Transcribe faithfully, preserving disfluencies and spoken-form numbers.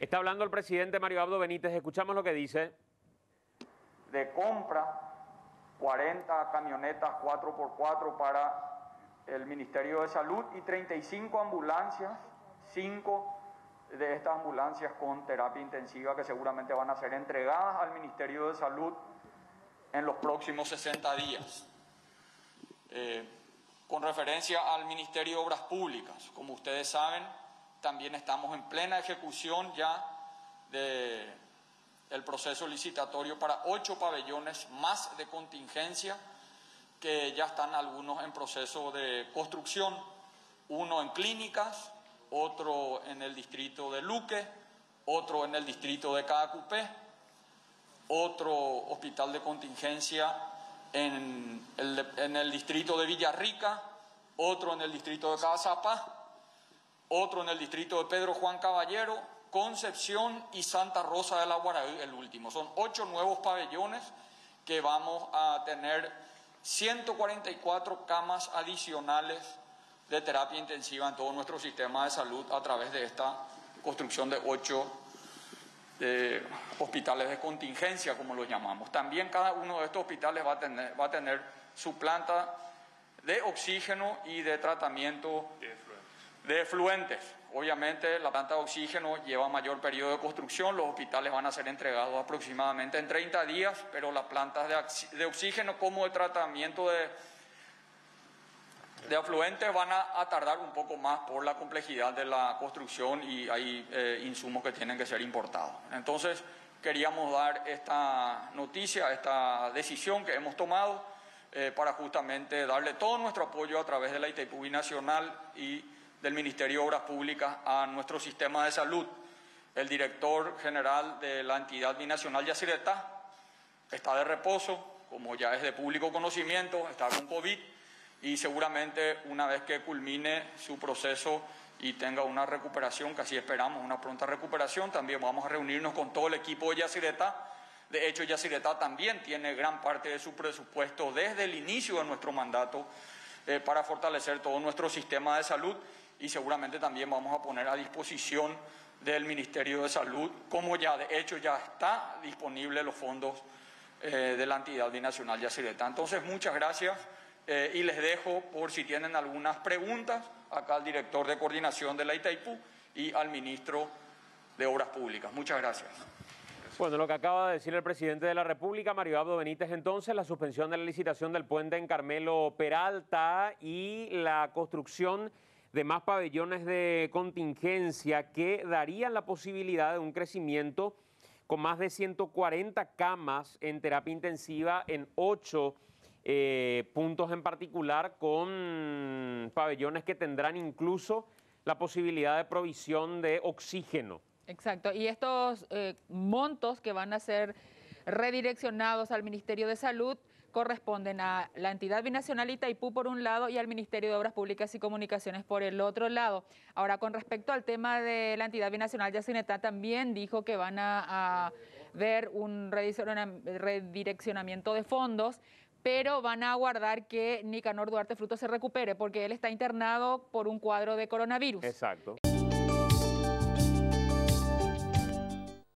Está hablando el presidente Mario Abdo Benítez, escuchamos lo que dice. De compra, cuarenta camionetas cuatro por cuatro para el Ministerio de Salud y treinta y cinco ambulancias, cinco de estas ambulancias con terapia intensiva que seguramente van a ser entregadas al Ministerio de Salud en los próximos sesenta días. Eh, con referencia al Ministerio de Obras Públicas, como ustedes saben, también estamos en plena ejecución ya de el proceso licitatorio para ocho pabellones más de contingencia, que ya están algunos en proceso de construcción, uno en Clínicas, otro en el distrito de Luque, otro en el distrito de Caacupé, otro hospital de contingencia en el, en el distrito de Villarrica, otro en el distrito de Caazapá, otro en el distrito de Pedro Juan Caballero, Concepción y Santa Rosa de la Guaraí, el último. Son ocho nuevos pabellones que vamos a tener ciento cuarenta y cuatro camas adicionales de terapia intensiva en todo nuestro sistema de salud a través de esta construcción de ocho eh, hospitales de contingencia, como los llamamos. También cada uno de estos hospitales va a tener, va a tener su planta de oxígeno y de tratamiento de efluentes. Obviamente la planta de oxígeno lleva mayor periodo de construcción, los hospitales van a ser entregados aproximadamente en treinta días, pero las plantas de, de oxígeno como de tratamiento de, de afluentes van a, a tardar un poco más por la complejidad de la construcción y hay eh, insumos que tienen que ser importados. Entonces queríamos dar esta noticia, esta decisión que hemos tomado eh, para justamente darle todo nuestro apoyo a través de la Itaipú Binacional y del Ministerio de Obras Públicas a nuestro sistema de salud. El director general de la entidad binacional Yacyretá está de reposo, como ya es de público conocimiento, está con COVID y seguramente una vez que culmine su proceso y tenga una recuperación, que así esperamos, una pronta recuperación, también vamos a reunirnos con todo el equipo de Yacyretá. De hecho, Yacyretá también tiene gran parte de su presupuesto desde el inicio de nuestro mandato eh, para fortalecer todo nuestro sistema de salud. Y seguramente también vamos a poner a disposición del Ministerio de Salud, como ya de hecho ya está disponible los fondos eh, de la entidad binacional Yacyretá. Entonces, muchas gracias eh, y les dejo por si tienen algunas preguntas acá al director de coordinación de la Itaipú y al ministro de Obras Públicas. Muchas gracias. Bueno, lo que acaba de decir el presidente de la República, Mario Abdo Benítez, entonces, la suspensión de la licitación del puente en Carmelo Peralta y la construcción de más pabellones de contingencia que darían la posibilidad de un crecimiento con más de ciento cuarenta camas en terapia intensiva en ocho eh, puntos en particular, con pabellones que tendrán incluso la posibilidad de provisión de oxígeno. Exacto, y estos eh, montos que van a ser redireccionados al Ministerio de Salud corresponden a la entidad binacional Itaipú por un lado y al Ministerio de Obras Públicas y Comunicaciones por el otro lado. Ahora, con respecto al tema de la entidad binacional Yacyretá, también dijo que van a, a ver un redireccionamiento de fondos, pero van a aguardar que Nicanor Duarte Frutos se recupere porque él está internado por un cuadro de coronavirus. Exacto.